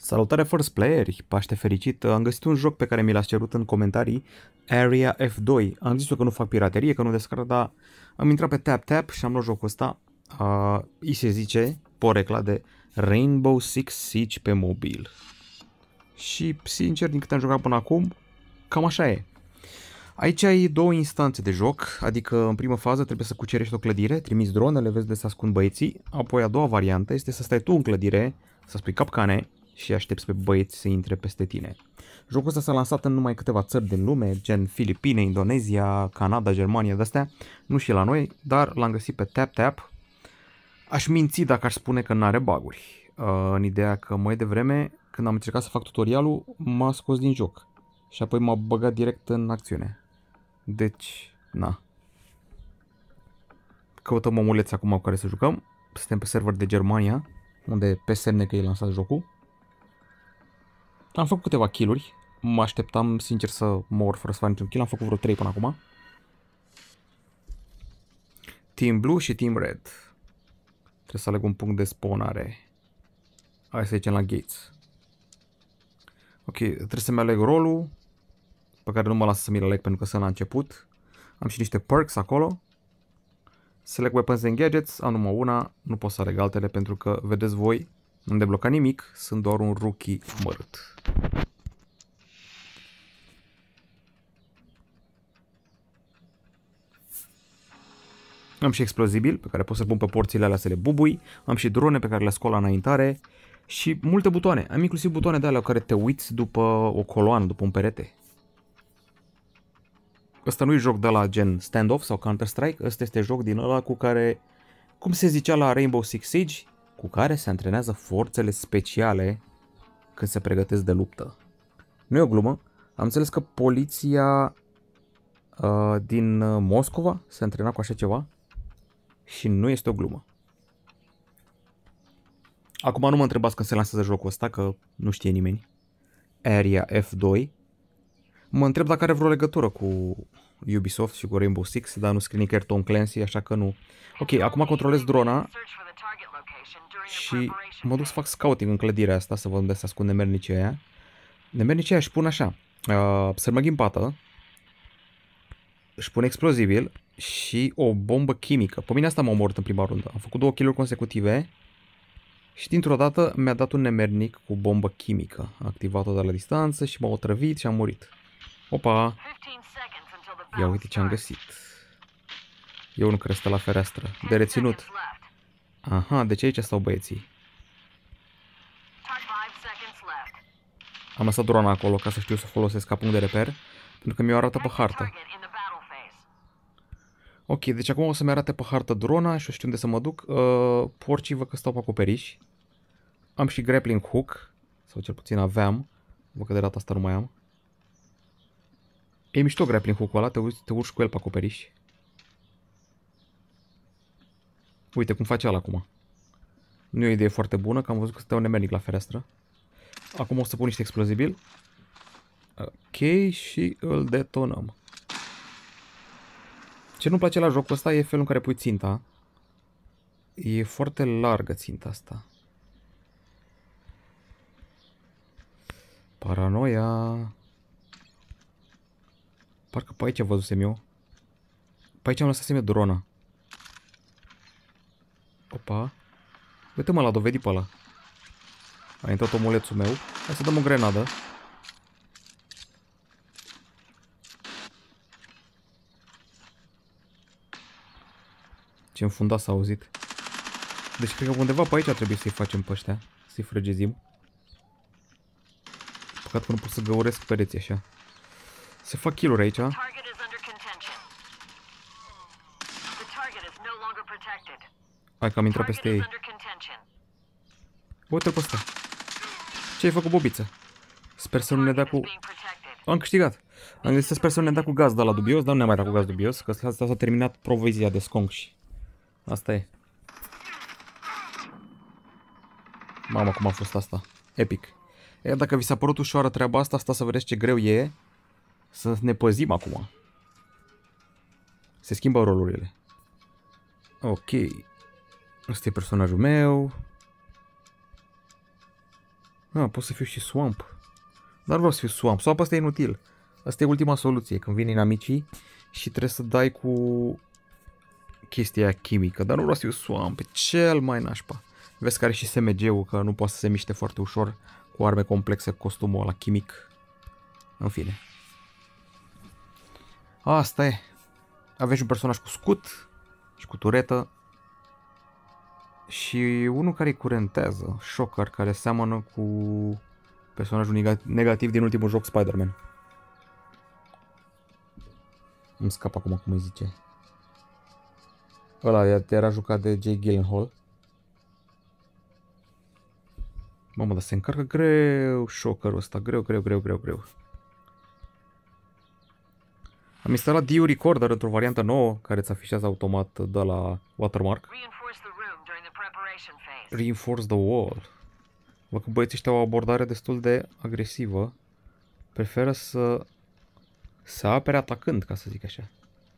Salutare First Playeri, Paște fericit! Am găsit un joc pe care mi l-ați cerut în comentarii, Area F2. Am zis că nu fac piraterie, că nu descarc, dar am intrat pe TapTap și am luat jocul ăsta. Îi se zice, porecla de Rainbow Six Siege pe mobil. Și, sincer, din câte am jucat până acum, cam așa e. Aici ai două instanțe de joc, adică în primă fază trebuie să cucerești o clădire, trimiți dronele, vezi de să ascund băieții, apoi a doua variantă este să stai tu în clădire, să spui capcane și aștepți pe băieți să intre peste tine. Jocul ăsta s-a lansat în numai câteva țări din lume, gen Filipine, Indonezia, Canada, Germania, de-astea, nu și la noi, dar l-am găsit pe TapTap. Aș minți dacă aș spune că n-are bug-uri, în ideea că mai devreme, când am încercat să fac tutorialul, m-a scos din joc și apoi m-a băgat direct în acțiune. Deci, na. Căutăm omuleți acum cu care să jucăm. Suntem pe server de Germania, unde pe semne că e lansat jocul. Am făcut câteva kill-uri. Mă așteptam, sincer, să mor fără să fac niciun kill. Am făcut vreo 3 până acum. Team Blue și Team Red. Trebuie să aleg un punct de spawnare. Hai să zicem la Gates. Ok, trebuie să-mi aleg rolul, pe care nu mă lasă să mi-l aleg pentru că sunt la început. Am și niște perks acolo. Select Weapons and Gadgets, am numai una, nu pot să aleg altele pentru că, vedeți voi, nu-am deblocat nimic, sunt doar un rookie mărât. Am și explozibil pe care pot să pun pe porțile alea să le bubui, am și drone pe care le scol la înaintare și multe butoane. Am inclusiv butoane de alea care te uiți după o coloană, după un perete. Ăsta nu e joc de la gen Standoff sau Counter-Strike, ăsta este joc din ăla cu care, cum se zicea la Rainbow Six Siege, cu care se antrenează forțele speciale când se pregătesc de luptă. Nu e o glumă, am înțeles că poliția din Moscova se antrena cu așa ceva și nu este o glumă. Acum nu mă întrebați când se lansează jocul ăsta, că nu știe nimeni. Area F2. Mă întreb dacă are vreo legătură cu Ubisoft și cu Rainbow Six, dar nu scrie nicăieri Tom Clancy, așa că nu. Ok, acum controlez drona și mă duc să fac scouting în clădirea asta, să văd unde se ascunde nemernicii aia. Nemernicii aia își pun așa, sărmăg ghimpată, își pun explozibil și o bombă chimică. Pe mine asta m-a omorât în prima rundă. Am făcut 2 kill-uri consecutive și dintr-o dată mi-a dat un nemernic cu bombă chimică. A activat-o de la distanță și m-a otrăvit și am murit. Opa! Ia uite ce am găsit. E unul care stă la fereastră. De reținut. Aha, deci aici stau băieții. Am lăsat drona acolo ca să știu să folosesc ca punct de reper, pentru că mi-o arată pe hartă. Ok, deci acum o să-mi arate pe hartă drona și o știu unde să mă duc. Porcii văd că stau pe acoperiș. Am și grappling hook, sau cel puțin aveam. Văd că de data asta nu mai am. E mișto grappling hook-ul ăla, te urci cu el pe acoperiș. Uite cum face ăla acum. Nu e o idee foarte bună, că am văzut că stătea un nemernic la fereastră. Acum o să pun niște explozibil. Ok, și îl detonăm. Ce nu-mi place la jocul ăsta e felul în care pui ținta. E foarte largă ținta asta. Paranoia. Parcă pe aici văzusem eu. Pe aici am lăsat eu drona. Opa. Uite-mă, l-a dovedit pe ăla. A intrat omulețul meu. Hai să dăm o grenadă. Ce înfundat s-a auzit. Deci cred că undeva pe aici trebuie să-i facem pe ăștia. Să-i frăgezim. Păcat că nu pot să găuresc pereții așa. Se fac kill-uri aici. Hai că am intrat peste ei. Uite-l pe ăsta. Ce ai făcut, bobiță? Sper să nu ne dea cu... Am câștigat. Am zis să sper să nu ne dea cu gaz de la dubios, dar nu ne-a mai dat cu gaz dubios, că asta s-a terminat provizia de sconși. Asta e. Mamă, cum a fost asta. Epic. E, dacă vi s-a părut ușoară treaba asta, asta să vedeți ce greu e să ne păzim acum. Se schimbă rolurile. Ok. Ăsta e personajul meu. Pot să fiu și swamp. Dar nu vreau să fiu swamp. Swamp ăsta e inutil. Asta e ultima soluție. Când vin inamicii și trebuie să dai cu chestia aia chimică. Dar nu vreau să fiu swamp. E cel mai nașpa. Vezi că are și SMG-ul, că nu poate să se miște foarte ușor cu arme complexe, costumul ăla chimic. În fine. Asta e. Aveți un personaj cu scut și cu turetă. Și unul care îi curentează. Shocker, care seamănă cu personajul negativ din ultimul joc Spider-Man. Îmi scap acum cum îi zice. Ăla era jucat de Jake Gyllenhaal. Mamă, dar se încarcă greu Shockerul ăsta. Greu. Am instalat DU Recorder într-o variantă nouă, care îți afișează automat de la watermark. Reinforce the wall. Văd că băieții ăștia au o abordare destul de agresivă. Preferă să se apere atacând, ca să zic așa.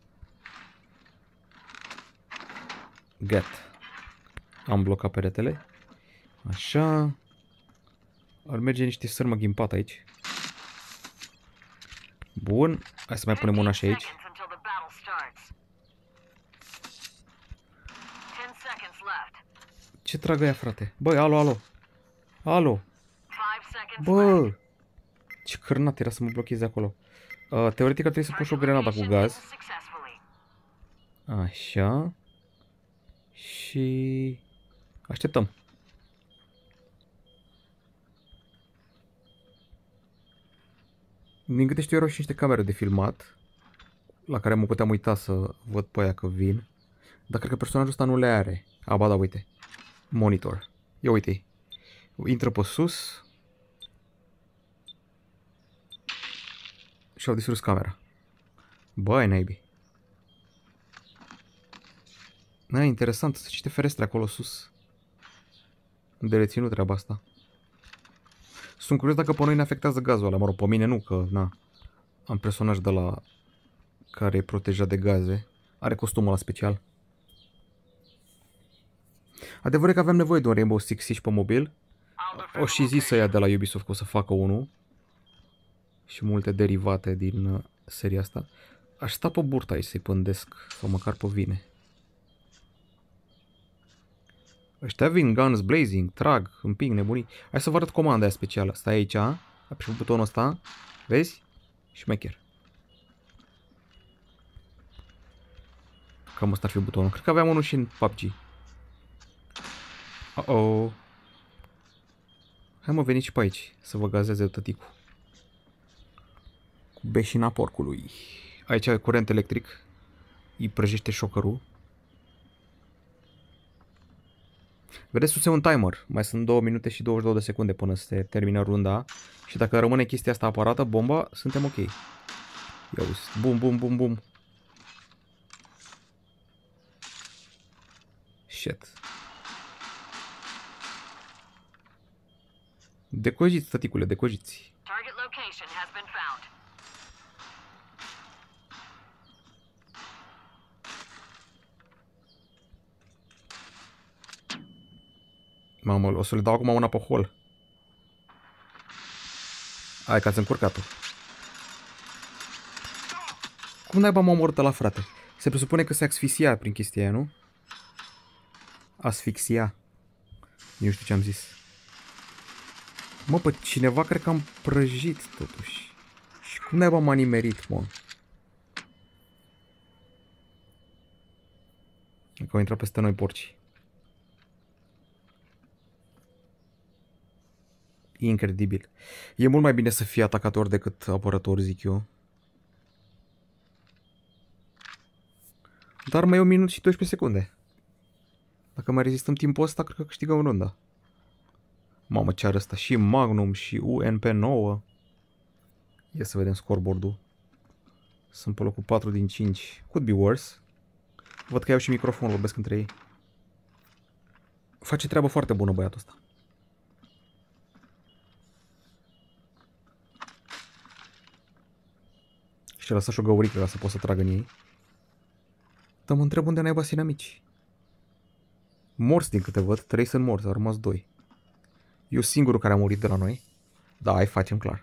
Get. Am blocat peretele. Așa. Ar merge niște sârmă ghimpat aici. Bun. Hai să mai punem una și aici. Ce tragă ea, frate? Băi, alo. Bă! Ce cărnat era să mă blocheze acolo. Teoretic ar trebui să pun și o grenadă cu gaz. Așa. Și... așteptăm. Din câte știu, erau și niște camere de filmat, la care mă puteam uita să văd pe aia că vin. Dar cred că personajul ăsta nu le are. Ba da, uite. Monitor. Ia uite-i. Intră pe sus. Și au distrus camera. Băi, naibii. Interesant. Sunt niște ferestre acolo sus. De reținut treaba asta. Sunt curios dacă pe noi ne afectează gazul ăla. Mă rog, pe mine nu, că na. Am personaj de la care e protejat de gaze. Are costumul ăla special. Adevărul e că aveam nevoie de un Rainbow Six Siege pe mobil. O și zis să ia de la Ubisoft că o să facă unul. Și multe derivate din seria asta. Aș sta pe burtă aici să-i pândesc. Sau măcar pe vine. Ăștia vin guns blazing, trag, împing, nebunii. Hai să vă arăt comanda aia specială. Stai aici, apeși butonul ăsta. Vezi? Șmecher. Cam ăsta ar fi butonul. Cred că aveam unul și în PUBG. Oh. Hai mă, veniți și pe aici să vă gazeze tăticul. Cu beșina porcului. Aici e curent electric. Îi prăjește șocărul. Vedeți sus e un timer. Mai sunt 2 minute și 22 de secunde până se termină runda. Și dacă rămâne chestia asta aparată, bomba, suntem ok. Ia uzi. Bum. Shit. Decojiți, tăticule, decojiți. Mamă, o să le dau acum una pe hol. Hai că ați încurcat-o. Cum naiba m-a omorât ăla, frate? Se presupune că se asfixia prin chestia aia, nu? Asfixia. Nu știu ce am zis. Mă, pe cineva cred că am prăjit totuși. Și cum naiba m-a nimerit, mă? Că au intrat peste noi porci. Incredibil. E mult mai bine să fii atacator decât apărător, zic eu. Dar mai e 1 minut și 12 secunde. Dacă mai rezistăm timpul ăsta, cred că câștigăm runda. Mamă, ce are ăsta? Și Magnum și UNP9. Ia să vedem scoreboard-ul. Sunt pe locul 4 din 5. Could be worse. Văd că iau și microfonul, vorbesc între ei. Face treabă foarte bună băiatul ăsta. Și a lăsat și o găurică ca să pot să trag în ei. Dar mă întreb unde naiba sunt amici. Morți din câte văd, 3 sunt morți, au rămas 2. Eu singurul care a murit de la noi. Da, hai facem clar.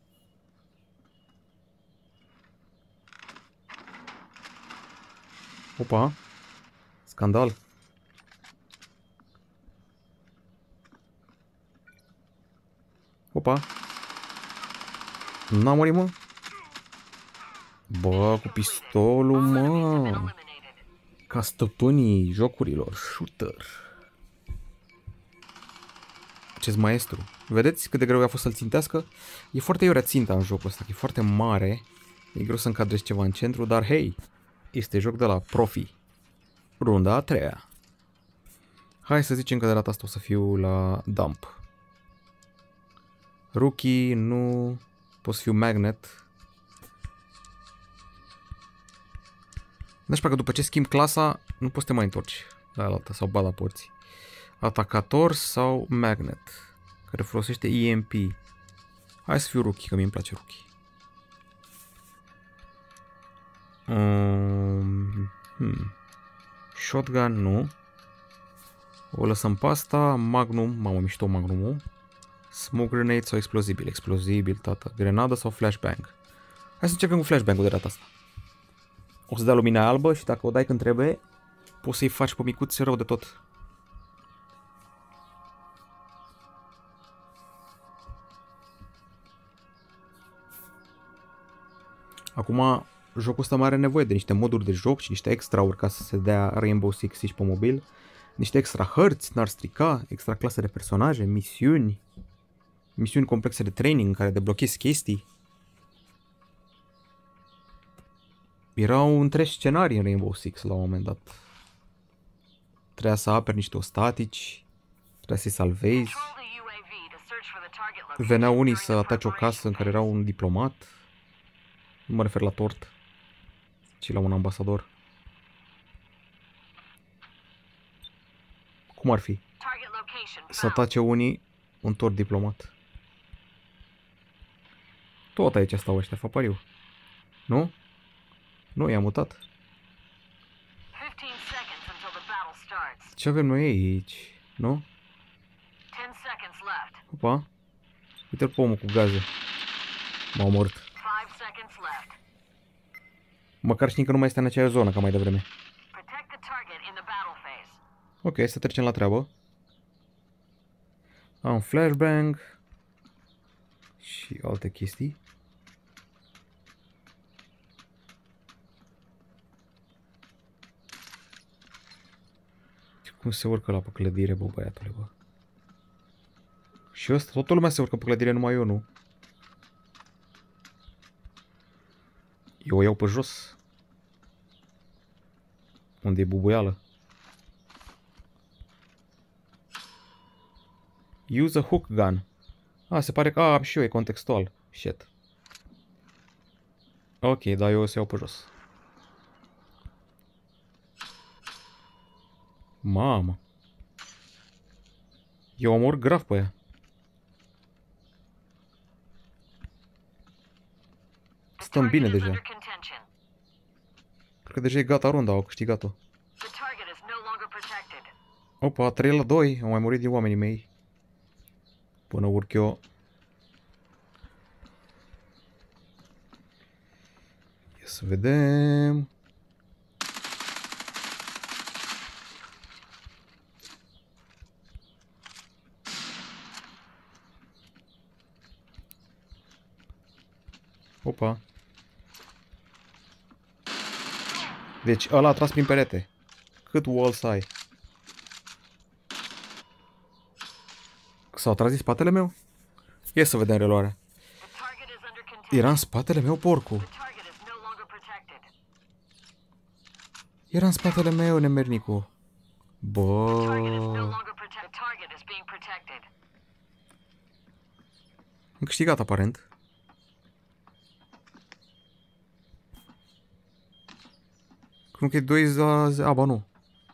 Opa. Scandal. Opa. N-a murit, mă? Bă, cu pistolul, mă. Ca stăpânii jocurilor. Shooter. Acest maestru. Vedeți cât de greu a fost să-l țintească? E foarte iurea ținta în jocul ăsta, e foarte mare. E greu să încadrezi ceva în centru, dar hei, este joc de la profi. Runda a treia. Hai să zicem că de data asta o să fiu la dump. Rookie, nu... Pot să fiu magnet. Deci că după ce schimb clasa, nu poți să te mai întorci la alta sau bada porții. Atacator sau magnet, care folosește EMP. Hai să fiu rookie, că mie îmi place rookie. Shotgun, nu. O lăsăm pe asta. Magnum, mamă, mișto magnumul. Smoke grenade sau explozibil? Explozibil, tată. Grenadă sau flashbang? Hai să încercăm cu flashbang-ul de data asta. O să dea lumina albă și dacă o dai când trebuie, poți să-i faci pe micuți rău de tot. Acum, jocul ăsta mai are nevoie de niște moduri de joc și niște extra-uri ca să se dea Rainbow Six Siege pe mobil. Niște extra hărți, n-ar strica, extra clase de personaje, misiuni. Misiuni complexe de training în care deblochezi chestii. Erau întregi scenarii în Rainbow Six la un moment dat. Trebuia să aperi niște ostatici, trebuia să-i salvezi. Veneau unii să atace o casă în care era un diplomat. Nu mă refer la tort, ci la un ambasador. Cum ar fi? Să atace unii un tort diplomat. Tot aici stau ăștia, fapariu. Nu? Nu, i-am mutat. Ce avem noi aici? Nu? Opa. Uite-l pe omul cu gaze. M-a omorât. Măcar știm că nu mai este în aceeași zonă ca mai devreme. Ok, să trecem la treabă. Am flashbang. Și alte chestii. Cum se urcă la pe clădire, bă, băiatule, bă? Și ăsta, toată lumea se urcă pe clădire, numai eu nu. Eu o iau pe jos. Unde e bubuială. Use a hook gun. Se pare că am și eu, e contextual. Shit. Ok, dar eu o să iau pe jos. Mamă. Eu omor grav pe ea. Stăm bine deja. Cred că deja e gata runda, au câștigat-o. Opa, 3-2, au mai murit din oamenii mei. Până urc eu. Ia să vedem. Opa. Deci ăla a tras prin perete. Cât wall să ai? S-au tras din spatele meu? Ia să vedem reluarea. Era în spatele meu, porcu. Era în spatele meu, nemernicu. Bă. Am câștigat, aparent. Cum că e 2 la 0. Ba nu.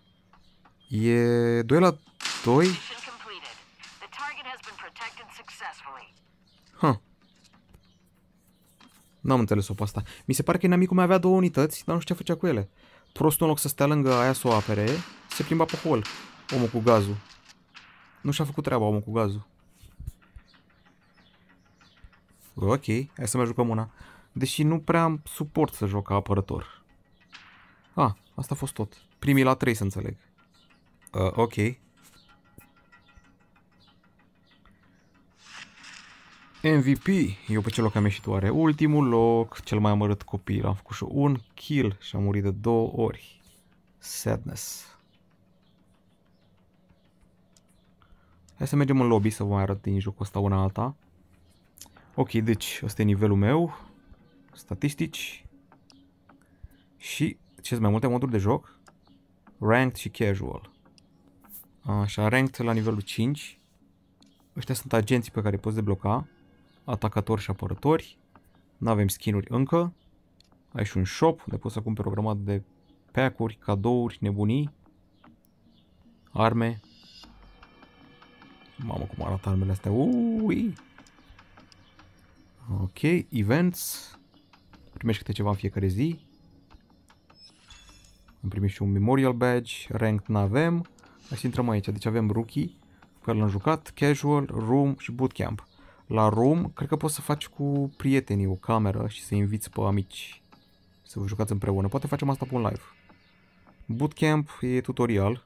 E 2 la 2. N-am înțeles-o pe asta. Mi se pare că inamicul meu avea 2 unități, dar nu știu ce făcea cu ele. Prostul, în loc să stea lângă aia să o apere, se plimba pe hol. Omul cu gazul. Nu și-a făcut treaba omul cu gazul. Ok, hai să mai jucăm una. Deși nu prea am suport să joc ca apărător. Asta a fost tot. Primii la 3 să înțeleg. Ok. MVP. Eu pe ce loc am ieșit oare? Ultimul loc. Cel mai amărât copil. Am făcut și un kill și am murit de 2 ori. Sadness. Hai să mergem în lobby să vă mai arăt din jocul ăsta una alta. Ok, deci ăsta e nivelul meu. Statistici. Și ce sunt mai multe moduri de joc? Ranked și casual. Așa, ranked la nivelul 5. Ăștia sunt agenții pe care îi poți debloca. Atacatori și apărători. Nu avem skin-uri încă. Ai și un shop unde poți să cumperi o grămadă de pack-uri, cadouri, nebunii. Arme. Mamă, cum arată armele astea. Ui! Ok, events. Primești câte ceva în fiecare zi. Am primit și un memorial badge. Ranked n-avem. Hai să intrăm aici. Deci avem rookie, pe care l-am jucat, casual, room și bootcamp. La room, cred că poți să faci cu prietenii o cameră și să inviți pe amici să vă jucați împreună. Poate facem asta pe un live. Bootcamp e tutorial.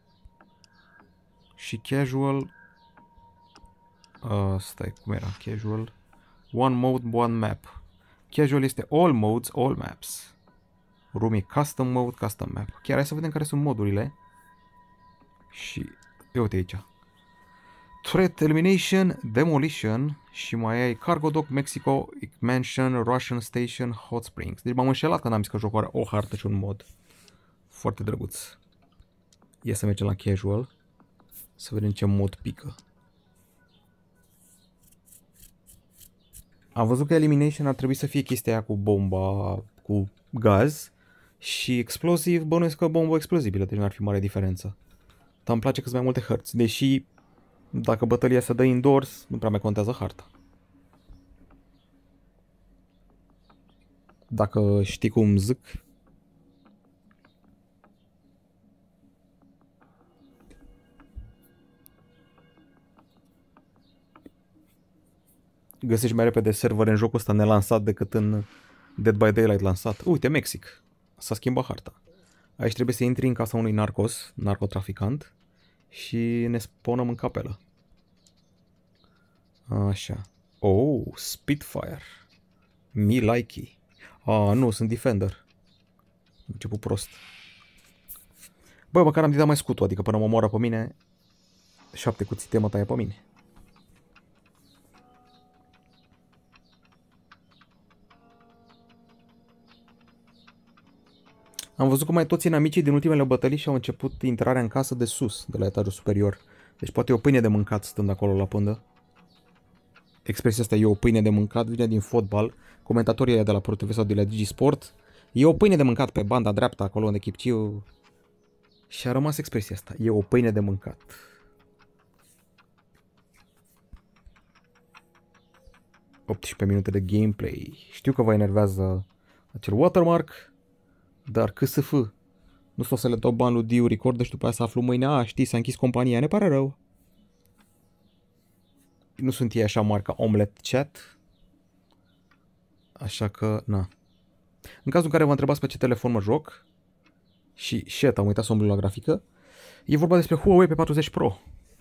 Și casual... stai, cum era? Casual... One mode, one map. Casual este all modes, all maps. Room e custom mode, custom map. Chiar hai să vedem care sunt modurile. Și... uite aici. Threat Elimination, Demolition și mai ai Cargo Dock, Mexico, Mansion, Russian Station, Hot Springs. Deci m-am înșelat când am zis că jocul are o hartă și un mod. Foarte drăguț. Ia să mergem la casual. Să vedem ce mod pică. Am văzut că Elimination ar trebui să fie chestia aia cu bomba, cu gaz. Și explosiv, bănuiesc că bombă explozibilă, deci n-ar fi mare diferență. Dar îmi place că sunt mai multe hărți, deși dacă bătălia se dă indoors, nu prea mai contează harta. Dacă știi cum zic. Găsești mai repede servere în jocul ăsta nelansat decât în Dead by Daylight lansat. Uite, Mexic. S-a schimbat harta. Aici trebuie să intri în casa unui narcotraficant și ne spawnăm în capelă. Așa. Oh, Spitfire. Me likey. Nu, sunt Defender. Am început prost. Băi, măcar am dat mai scutul, adică până mă omoară pe mine, 7 cuțite mă taie pe mine. Am văzut cum mai toți inamicii din ultimele bătălii și-au început intrarea în casă de sus, de la etajul superior. Deci poate e o pâine de mâncat stând acolo la pândă. Expresia asta, e o pâine de mâncat, vine din fotbal. Comentatorii aia de la ProTV sau de la DigiSport. E o pâine de mâncat pe banda dreaptă, acolo unde Chipciu. Și a rămas expresia asta. E o pâine de mâncat. ...18 minute de gameplay. Știu că vă enervează acel watermark, dar KSF. Nu stau să le dau bani lui Diu Record și după aia să aflu mâine, știi, s-a închis compania, ne pare rău. Nu sunt ei așa mari ca Omelette Chat. Așa că, na. În cazul în care vă întrebați pe ce telefon mă joc, și shit, am uitat să umblu la grafică, e vorba despre Huawei P40 Pro.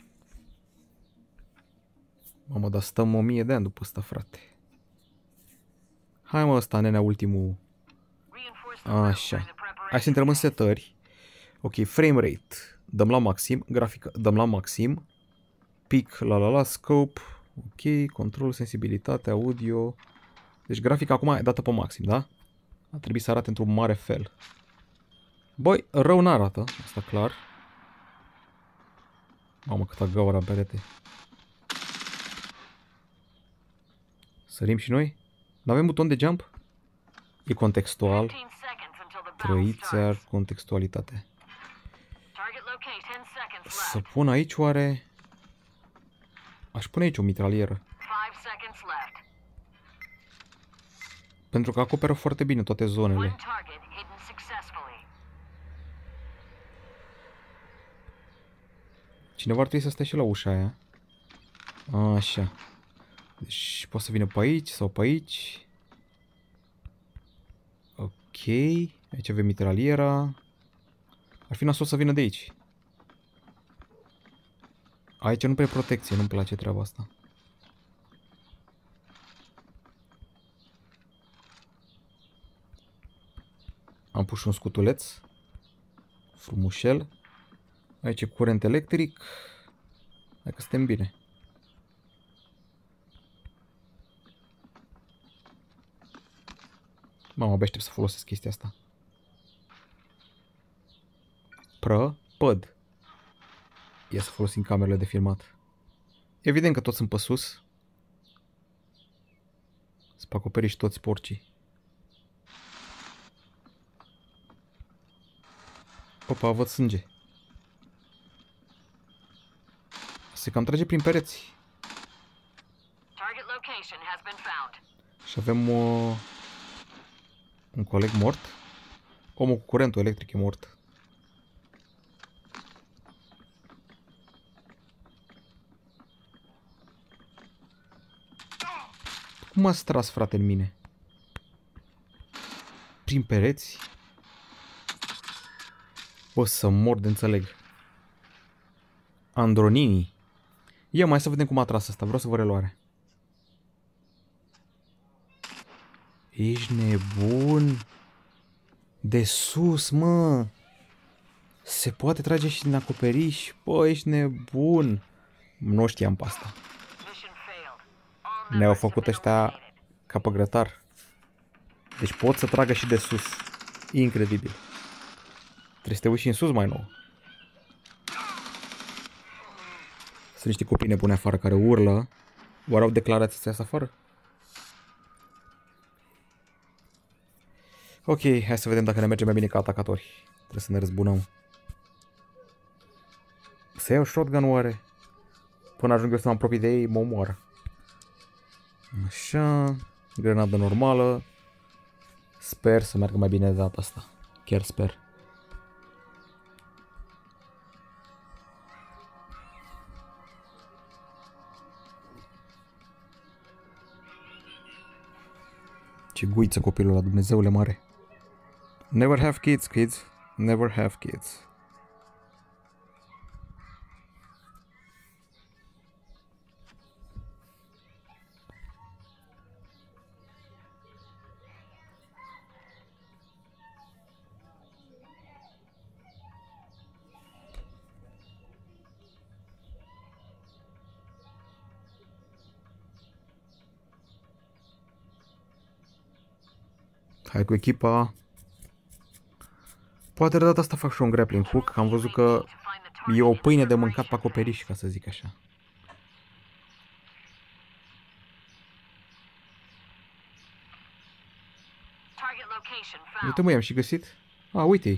Mamă, dar stăm 1000 de ani după ăsta, frate. Hai mă, ăsta, nenea, ultimul. Așa. Hai să intrăm în setări. Ok, frame rate. Dăm la maxim. Grafică. Dăm la maxim. Pic, la, scope. Ok, control, sensibilitate, audio. Deci grafica acum e dată pe maxim, da? A trebuit să arate într-un mare fel. Băi, rău n-arată, asta clar. Mamă, câta gaură am perete. Sărim și noi? N-avem buton de jump? E contextual. Trăiți ar contextualitate. Să pun aici oare... Aș pune aici o mitralieră. Pentru că acoperă foarte bine toate zonele. Cineva ar trebui să stea și la ușa aia. Așa. Deci poate să vină pe aici sau pe aici. Ok. Aici avem mitraliera. Ar fi nasol să vină de aici. Aici nu prea protecție, nu-mi place treaba asta. Am pus și un scutuleț. Frumușel. Aici e curent electric. Hai că suntem bine. Mamă, abia aștept să folosesc chestia asta. Prăpăd. Ia să folosim camerele de filmat. Evident că toți sunt pe sus. Să acoperiși toți porcii. Opa, văd sânge. Se cam trage prin pereți. Și avem un coleg mort. Omul cu curentul electric e mort. Cum m-a stras, frate, în mine? Prin pereți? O să mor de înțeleg. Andronini. Ia mai să vedem cum a tras asta. Vreau să vă reluare. Ești nebun? De sus, mă. Se poate trage și din acoperiș? Bă, ești nebun. Nu știam pe asta. Ne-au făcut ăștia ca pe grătar. Deci pot să tragă și de sus. Incredibil. Trebuie să te uiți în sus mai nou. Sunt niște copii nebune afară care urlă. Oare au declarația să iasă afară? Ok, hai să vedem dacă ne merge mai bine ca atacatori. Trebuie să ne răzbunăm. Să iau shotgun oare? Până ajung eu să mă apropii de ei, mă omoară. Așa. Grenadă normală. Sper să meargă mai bine de data asta. Chiar sper. Ce guiță copilul ăla, Dumnezeule mare. Never have kids, kids. Never have kids. Hai cu echipa. Poate de data asta fac și un grappling hook. Am văzut că e o pâine de mâncat pe acoperiș, ca să zic așa. Uite, mă, i-am și găsit. A, uite-i.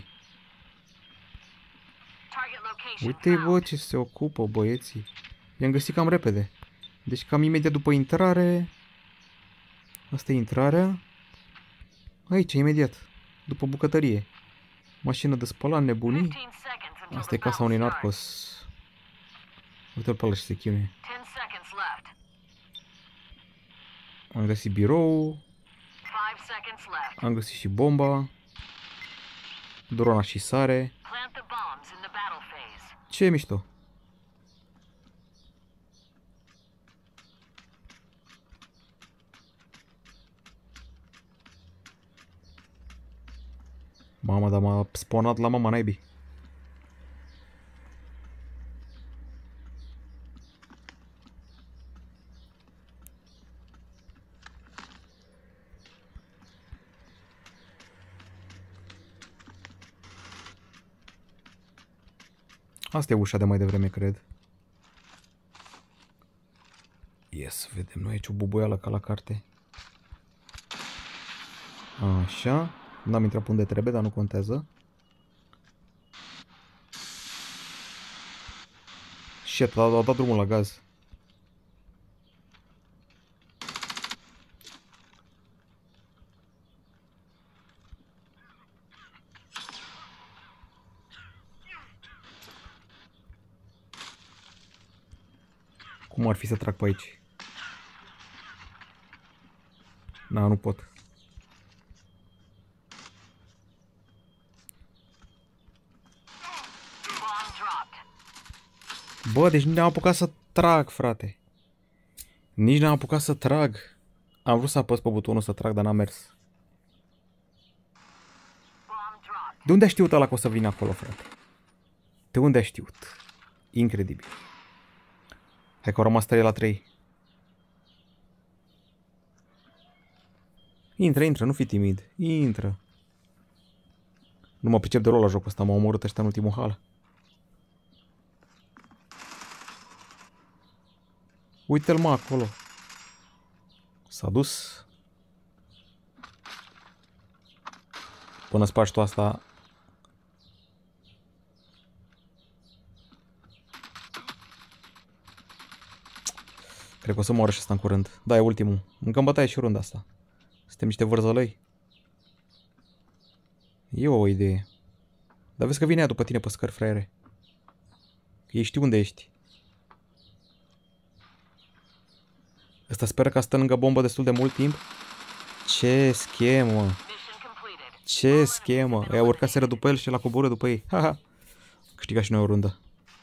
Uite-i, bă, ce se ocupă băieții. I-am găsit cam repede. Deci cam imediat după intrare. Asta e intrarea. Aici, imediat. După bucătărie. Mașină de spălat, nebunii. Asta e casa unui narcos. Uite-l pe ăla și se chinuie. Am găsit birou. Am găsit și bomba. Drona și sare. Ce mișto. Mama, dar m-a spawnat la mama naibii. Asta e ușa de mai devreme, cred. Yes, vedem noi aici o bubuială ca la carte. Așa. N-am intrat pe unde trebuie, dar nu contează. Shit, a dat drumul la gaz. Cum ar fi să trag pe aici? Na, nu pot. Bă, deci nici n-am apucat să trag, frate. Nici n-am apucat să trag. Am vrut să apăs pe butonul să trag, dar n-a mers. De unde a știut ăla că o să vină acolo, frate? De unde a știut? Incredibil. Hai că au rămas 3 la 3. Intră, intră, nu fi timid. Intră. Nu mă pricep deloc la jocul ăsta, m-au omorât ăștia în ultimul hal. Uite-l, mă, acolo. S-a dus. Până spargi tu asta. Cred că o să moară și ăsta în curând. Da, e ultimul. Încă în bătaie și runda asta. Suntem niște vărzălăi. E o idee. Dar vezi că vine ea după tine pe scări, fraiere. Ei știu unde ești. Ăsta speră că stă lângă bombă destul de mult timp. Ce schemă. Ce schemă. Ea urcaseră după el și l-a coborât după ei. Haha. Câștiga și noi o rundă.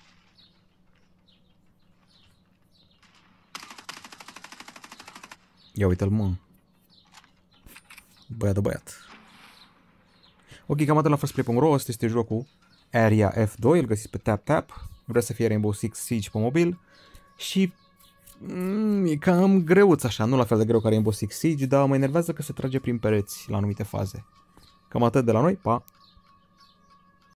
Ia uite-l, mă. Băiat de băiat. Ok, cam atât la firstplay.ro. Asta este jocul Area F2. Îl găsiți pe TapTap. Vreau să fie Rainbow Six Siege pe mobil. Și e cam greuț așa. Nu la fel de greu ca Rainbow Six Siege, dar mă enervează că se trage prin pereți la anumite faze. Cam atât de la noi. Pa!